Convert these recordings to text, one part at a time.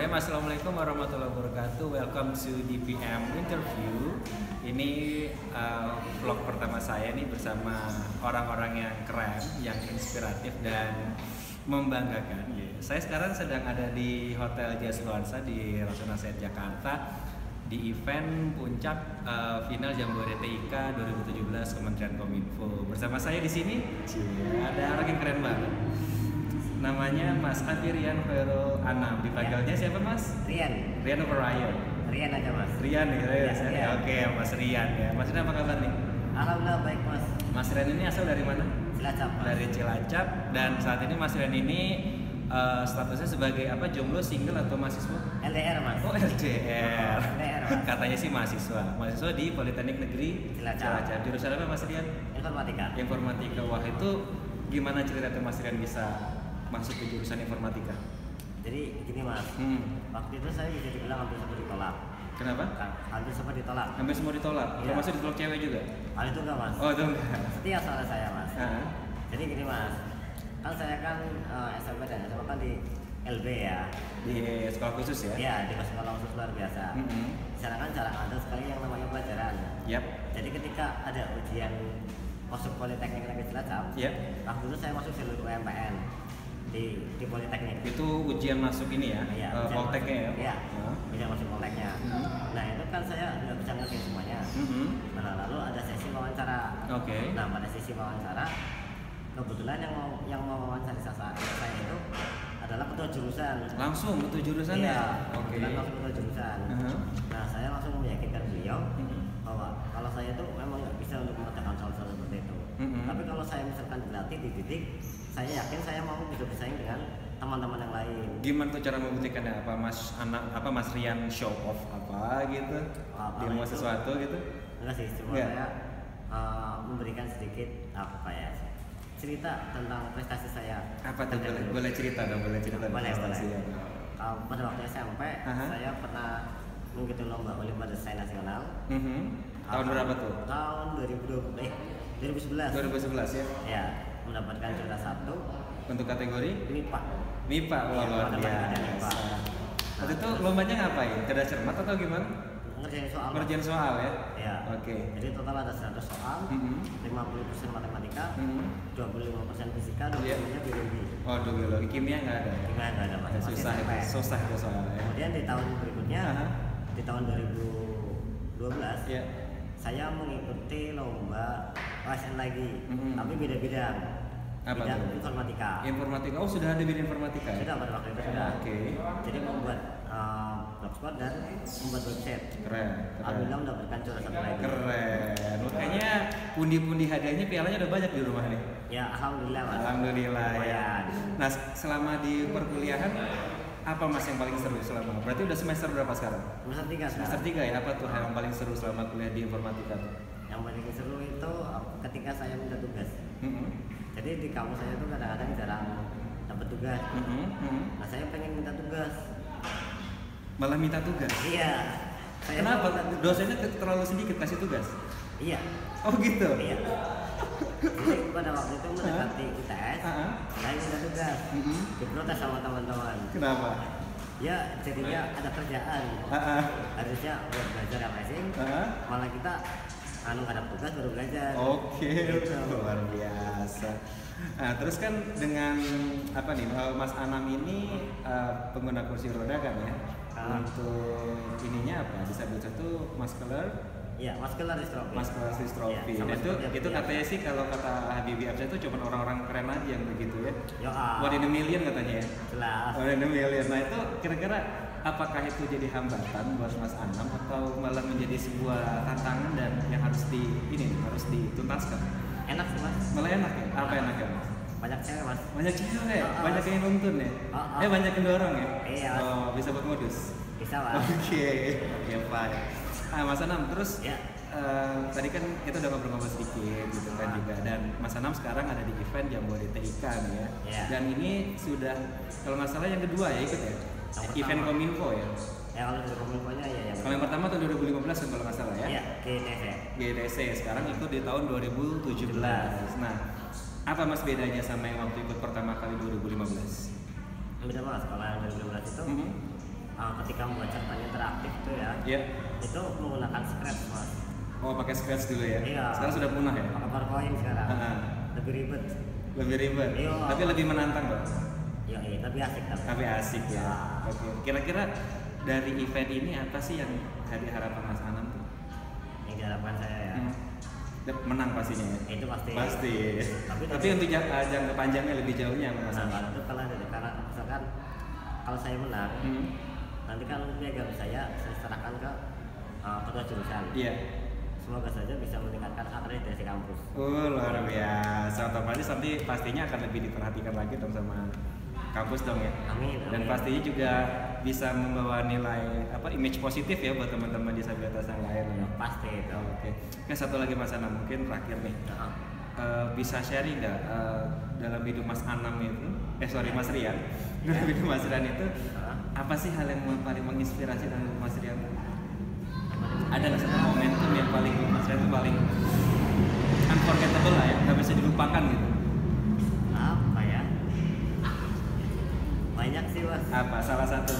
Assalamualaikum warahmatullahi wabarakatuh. Welcome to DPM Interview. Ini vlog pertama saya nih bersama orang-orang yang keren, yang inspiratif dan membanggakan. Saya sekarang sedang ada di Hotel Jazz Nuansa di Rasuna Said Jakarta di event puncak final Jambore TIK 2017 Kementerian Kominfo. Bersama saya di sini ada orang yang keren banget. Namanya Mas Afirian Khairul Anam. Dipanggilnya siapa Mas? Rian. Rian apa Ryan? Rian aja Mas. Rian ya. Ya. Oke, Mas Rian ya. Mas Rian apa kabar nih? Alhamdulillah baik Mas. Mas Rian ini asal dari mana? Cilacap Mas. Dari Cilacap. Dan saat ini Mas Rian ini statusnya sebagai apa? Jomblo, single atau mahasiswa? LDR Mas. Oh LDR. LDR Mas. Katanya sih mahasiswa. Mahasiswa di Politeknik Negeri Cilacap. Jurusan apa Mas Rian? Informatika. Informatika. Wah itu gimana cerita Mas Rian bisa masuk ke jurusan informatika? Jadi gini Mas. Waktu itu saya bisa dibilang hampir semua ditolak. Kenapa? Hampir semua ditolak. Hampir semua ditolak. Iya. Termasuk ditolak cewek juga? Hal itu enggak Mas. Oh itu enggak. Setia soalnya saya Mas. Jadi gini Mas. Kan saya kan SMP dan SMA kan di LB ya. Di sekolah khusus ya? Iya, di sekolah khusus luar biasa. Di sana kan jarang ada sekali yang namanya pelajaran. Yap. Jadi ketika ada ujian masuk Politeknik Negeri Cilacap, Yap. waktu itu saya masuk jalur UMPN di Politeknik. Itu ujian masuk ini ya? Iya, Polteknya ya? Iya, ujian masuk Polteknya. Nah itu kan saya nggak bisa ngerti semuanya. Nah lalu ada sesi wawancara. Oke. Nah pada sesi wawancara, kebetulan yang mau wawancara saya itu adalah ketua jurusan. Langsung ketua jurusan Iya, ya? Oke. langsung ketua jurusan. Nah saya langsung meyakinkan beliau bahwa kalau saya itu memang nggak bisa untuk mengerjakan soal-soal seperti itu. Tapi kalau saya misalkan dilatih, dididik, saya yakin saya mau bisa bersaing dengan teman-teman yang lain. Gimana tuh cara membuktikannya? Apa Mas Rian show off apa gitu? Demo sesuatu gitu? Enggak sih, cuma saya memberikan sedikit cerita tentang prestasi saya. Apa tuh? Boleh cerita dong, boleh cerita prestasi ya. Pada waktu SMP, saya pernah mengikuti lomba Olimpiade Sains Nasional. Tahun berapa tuh? Tahun 2011. 2011 ya? Ya, mendapatkan juara 1 untuk kategori? MIPA. MIPA, wah luar biasa. Waktu itu lombanya ngapain? Cerdas cermat atau gimana? Ngerjain soal ya? Ya. Oke. Jadi total ada 100 soal, 50% matematika, 25% fisika, 20%-nya biologi. Oh, biologi, kimia nggak ada ya? Kimia nggak ada Mas. Susah itu soalnya. Kemudian di tahun berikutnya, di tahun 2012, saya mengikuti lomba OSN lagi, tapi beda bidang. Apa bidang tuh? Informatika. Informatika, oh sudah ada bidang informatika ya? Sudah pada waktu itu sudah. Oke. Jadi membuat blogspot dan membuat website. Keren. Alhamdulillah mendapatkan juara 1 lagi. Keren. Makanya pundi-pundi hadiahnya, pialanya udah banyak di rumah nih. Ya alhamdulillah Mas. Alhamdulillah ya. Nah selama di perkuliahan apa Mas yang paling seru selama? Berarti udah semester berapa sekarang? Semester 3 sekarang. Semester 3 ya. Apa tuh hal yang paling seru selama kuliah di informatika tuh? Yang paling seru itu ketika saya minta tugas. Jadi di kampus saya itu kadang-kadang jarang dapat tugas. Nah saya pengen minta tugas. Malah minta tugas? Iya. Kenapa? Dosennya terlalu sedikit kasih tugas? Iya. Oh gitu? Iya. Jadi pada waktu itu mendekati UTS, saya minta tugas. Diprotes sama teman-teman. Kenapa? Ya jadinya ada kerjaan. Harusnya buat belajar refreshing, malah kita nggak ada tugas baru belajar. Oke, luar biasa. Nah, terus kan dengan apa nih, Mas Anam ini pengguna kursi roda kan ya? Untuk ininya apa? Disabilitas itu muscular? Iya, muscular dystrophy. Muscular dystrophy. Ya, Dan itu katanya sih kalau kata Habibie Absa itu cuma orang-orang keren aja yang begitu ya. One in a million katanya ya. Jelas. One in a million. Nah itu kira-kira apakah itu jadi hambatan buat Mas Anam atau malah menjadi sebuah tantangan dan yang harus dituntaskan? Enak sih Mas. Malah enak ya? Apa enaknya Mas? Banyak cewek Mas. Banyak cewek, banyak yang nuntun ya? Banyak yang dorong ya? Iya. Oh, bisa buat modus? Bisa Mas. Oke, fine. Mas Anam, terus tadi kan kita udah ngobrol-ngobrol sedikit gitu kan juga, dan Mas Anam sekarang ada di event Jambore TIK nih ya. Dan ini sudah, kalau nggak salah yang kedua ya ikut ya? Event Kominfo ya? Ya kalau dari Kominfo-nya ya yang kalau yang pertama tahun 2015 kan kalau nggak salah ya? Iya, GTC, sekarang ikut di tahun 2017. Nah, apa Mas bedanya sama yang waktu ikut pertama kali 2015? Beda Mas, kalau yang 2015 itu ketika membuat catatan interaktif tuh ya, itu menggunakan Scratch mas. Oh pakai Scratch dulu ya? Iya. Sekarang sudah punah ya? Pakai PowerPoint sekarang. Lebih ribet. Lebih ribet. Iya. Tapi lebih menantang bang. Iya, tapi asik tapi. Tapi asik ya. Oke. Kira-kira dari event ini apa sih yang harapan Mas Anam tuh? Yang diharapkan saya ya. Menang pastinya ya? Itu pasti. Pasti. Tapi untuk jangka panjangnya lebih jauhnya Mas Anam. Itu karena misalkan kalau saya menang, nanti kan piagam saya serahkan ke ketua jurusan. Iya. Semoga saja bisa meningkatkan akreditasi kampus. Luar biasa. Otomatis nanti pastinya akan lebih diperhatikan lagi dong sama kampus dong ya. Amin. Dan pastinya juga bisa membawa nilai image positif ya buat teman-teman disabilitas yang lain. Ya, pasti itu. Oke. Satu lagi Mas Anam, mungkin terakhir nih. Bisa sharing nggak dalam hidup Mas Anam itu? Mas Rian. Dalam hidup Mas Rian itu apa sih hal yang paling menginspirasi dalam Mas Rian? Ada nggak satu momentum yang paling Mas Rian itu paling unforgettable lah ya, nggak bisa dilupakan gitu? Apa ya? Banyak sih mas. Apa? Salah satu?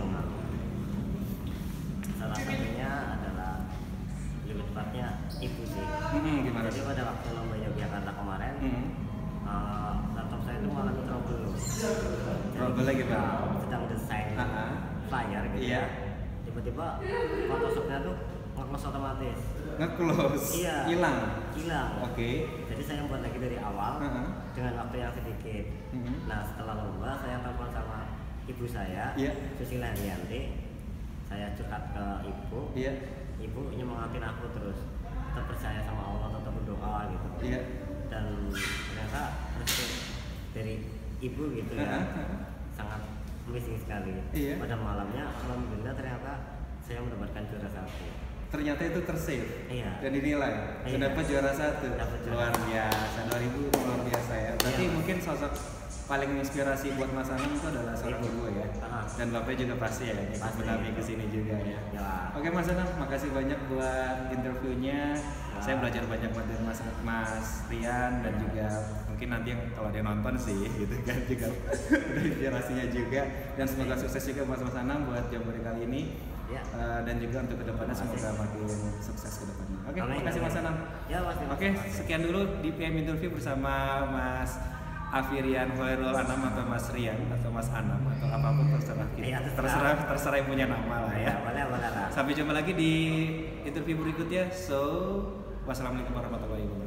Salah satunya adalah lebih tepatnya ibu sih. Gimana? Jadi pada waktu lomba Yogyakarta kemarin, laptop saya itu mengalami trouble. Trouble lagi Pak? Sedang desain flyer gitu. Iya. Tiba-tiba Photoshopnya tuh nge-close otomatis. Nge-close? Iya. Hilang? Oke. Jadi saya buat lagi dari awal dengan waktu yang sedikit. Nah setelah lomba saya telepon sama ibu saya, Susila Rianti. Saya curhat ke ibu. Ibu nyemangatin aku terus. Tetap percaya sama Allah, tetap berdoa gitu. Dan ternyata restu dari ibu gitu ya, sangat amazing sekali. Pada malamnya alhamdulillah ternyata saya mendapatkan juara 1. Ternyata itu tersave dan dinilai mendapat juara 1. Luar biasa. 2000 luar biasa ya. Berarti mungkin sosok paling menginspirasi buat Mas Anam itu adalah seorang ibu ya. Dan bapaknya juga pasti ya ikut mendampingi ke sini juga ya. Oke Mas Anam, makasih banyak buat interviewnya. Saya belajar banyak dari Mas Rian dan juga mungkin nanti yang kalau dia nonton sih gitu kan juga ada inspirasinya juga, dan semoga sukses juga Mas Anam buat Jambore kali ini. Dan juga untuk kedepannya semoga makin sukses kedepannya. Oke, terima kasih Mas Anam. Oke, sekian dulu di PM Interview bersama Mas Afirian Hoirul Anam atau Mas Rian atau Mas Anam atau apapun terserah kita. Terserah yang punya nama lah ya. Sampai jumpa lagi di interview berikutnya. So, wassalamualaikum warahmatullahi wabarakatuh.